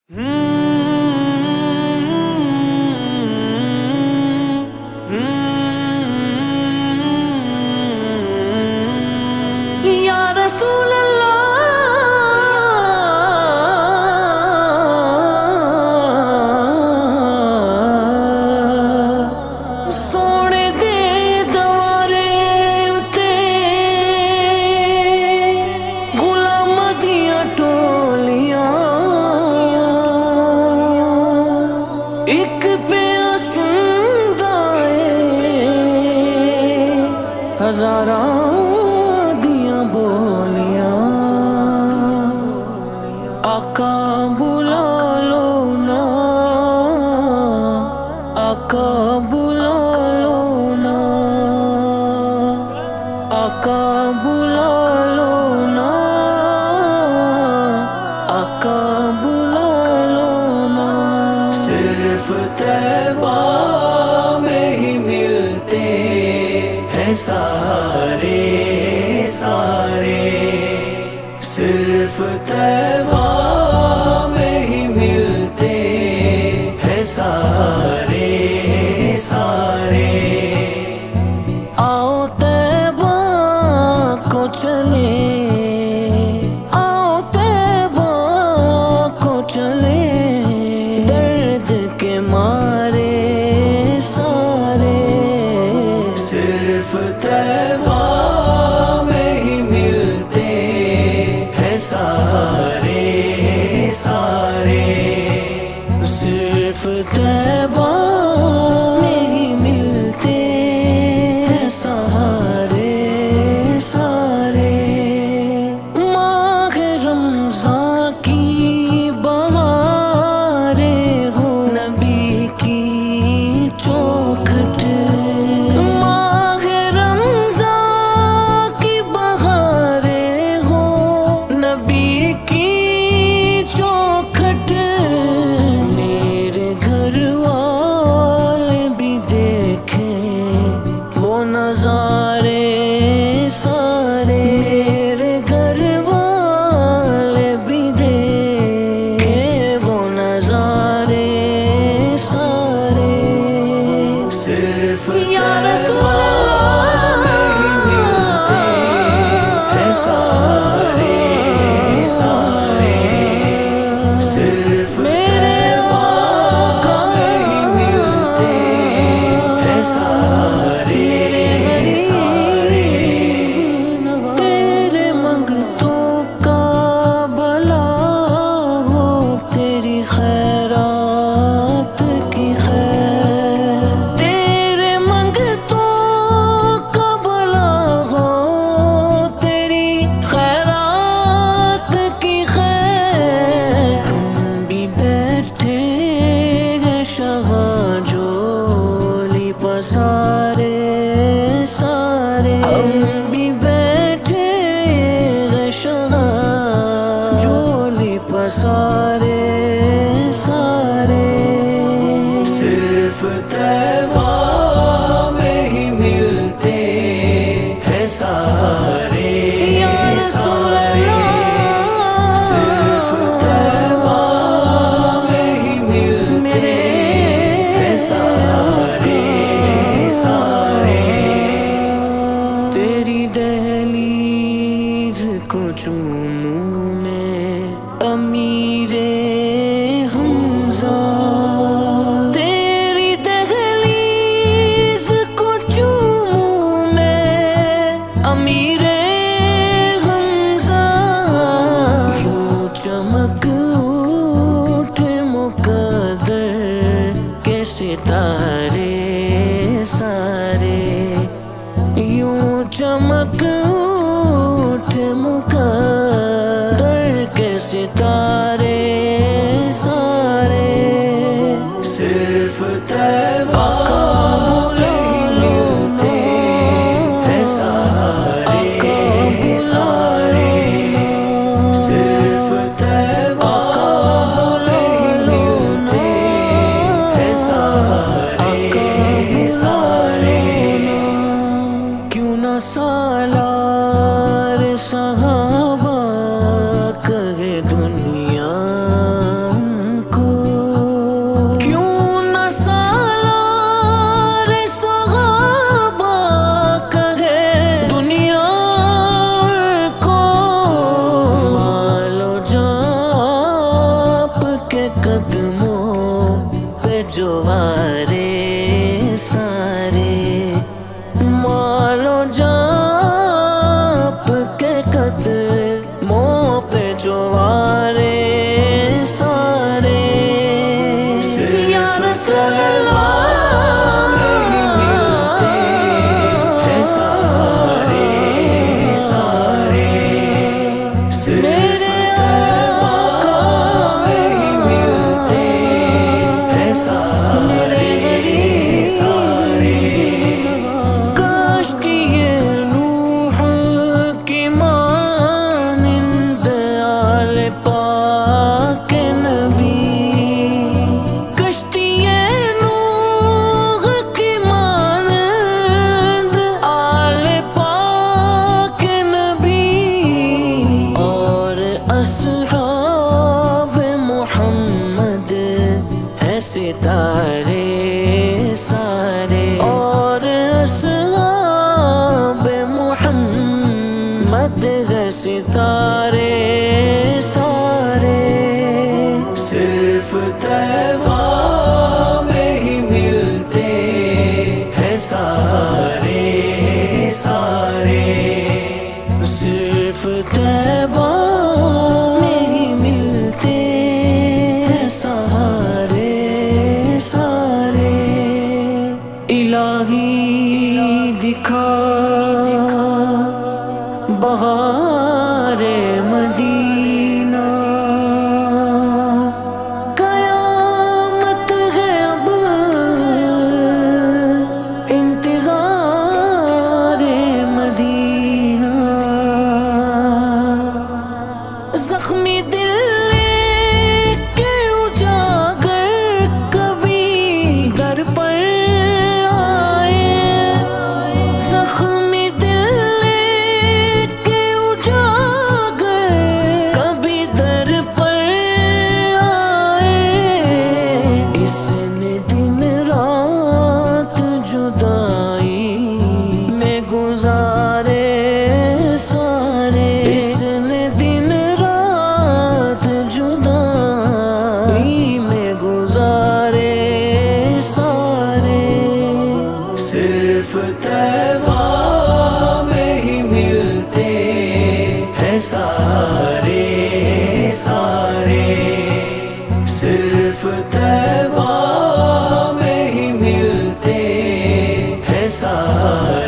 یا رسول اللہ سونے دے دوارے اتے غلام دیاں ٹولیاں ایک پیا سندا اے ہزاراں دیاں بولیاں آقا بلا لو نا آقا بلا لو نا آقا بلا لو نا آقا بلا لو نا صرف طیبہ میں ہی ملتے ہیں سارے سارے صرف طیبہ میں ہی ملتے ہیں سارے سارے آؤ طیبہ کو چلے آؤ طیبہ کو چلے درد کے مارے سارے صرف طیبہ میں ہی ملتے ہیں سارے سارے صرف طیبہ میں ہی ملتے ہیں سارے سارے ماہ رمضان کی بہاریں ہو نبی کی چوکھٹ ماہ رمضان کی بہاریں ہو نبی کی چوکھٹ میرے گھر والے بھی دیکھیں وہ نظارے سارے میرے گھر والے بھی دیکھیں وہ نظارے سارے صرف یا رسول اللہ میں ہی ملتے ہیں سارے سارے صرف میرے آقا میں ہی ملتے ہیں سارے سارے تیرے منگتوں کا بھلا ہو تیری خیرات کی خیر تیرے منگتوں کا بھلا ہو تیری خیرات کی خیر ہم بھی بیٹھے ہیں شہاں جولی پسارے سارے ہم بھی بیٹھے ہیں شہاں جولی پسارے سارے صرف طیبہ میں ہی ملتے ہیں سارے سارے صرف طیبہ میں ہی ملتے ہیں سارے سارے تیری دہلیز کو چوموں میں امیر قدموں پہ جو وارے سارے مالو جاپ کے قدموں پہ جو وارے سارے یا رسول اللہ ستارے سارے اور اصحاب محمد ہے ستارے سارے صرف طیبہ میں ہی ملتے ہیں سارے سارے صرف طیبہ میں ہی ملتے ہیں سارے الہی دکھا بہار مدینہ قیامت ہے اب انتظار مدینہ زخمی دل کے اجاگر کبھی در پر صرف طیبہ میں ہی ملتے ہیں سارے سارے صرف طیبہ میں ہی ملتے ہیں سارے